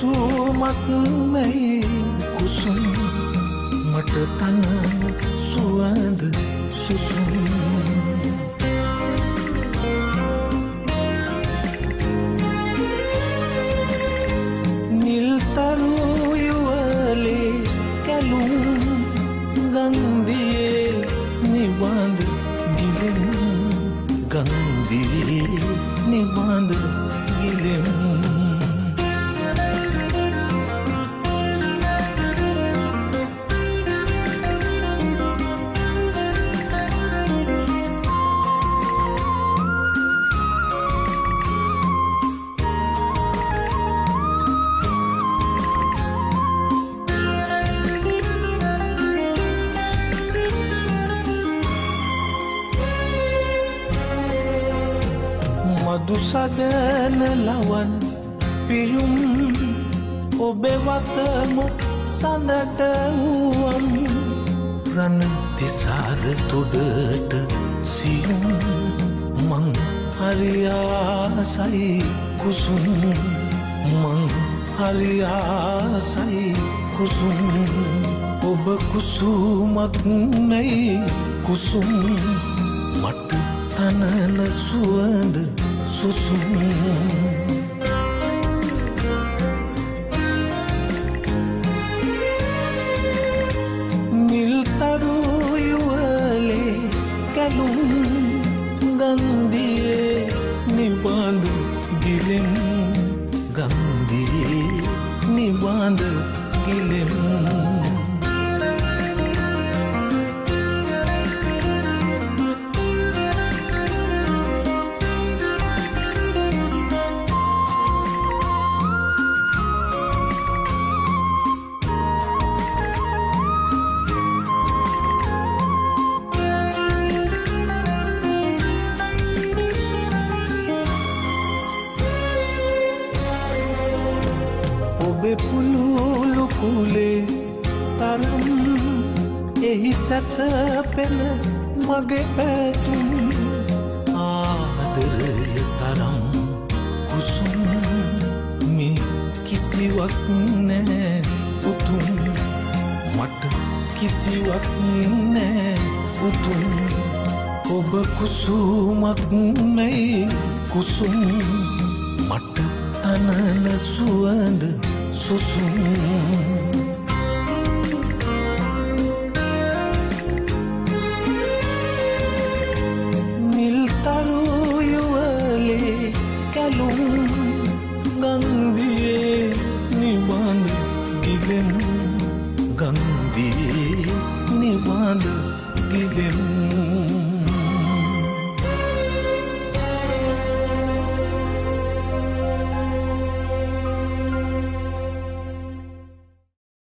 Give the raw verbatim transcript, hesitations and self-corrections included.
කුසුමක් නැයි කුසුම් මට තන සුවඳ සුසුම් නිල් තරු යුවලේ කැලුම් ගන්දියේ නිබඳ ගිලෙම් ගන්දියේ නිබඳ ගිලෙම් මధු සදන ලවන් පියුම් ඔබේ වතම සඳට වුවම් රන් තිසාර තුඩට සියුම් මං හරි ආසයි කුසුම් මං හරි ආසයි කුසුම් ඔබ කුසුමක් නැයි කුසුම් මට තනන සුවඳ සුසුම් නිල් තරු යුවලේ කැලුම් ගන්දියේ නිබඳ ගිලෙම් ගන්දියේ නිබඳ ගිලෙම් ඔබේ පුලුලු කුලේ තරම් එහි සැතපෙන මගේ පැතුම් ආදරය තරම් කුසුම් මේ කිසිවක් නෑ උතුම් මට කිසිවක් නෑ උතුම් ඔබ කුසුමක් නැයි කුසුම් මට තනන සුවඳ සුසුම් නිල් තරු යුවලේ කැලුම් ගන්දියේ නිබඳ ගිලෙම් ගන්දියේ නිබඳ ගිලෙම්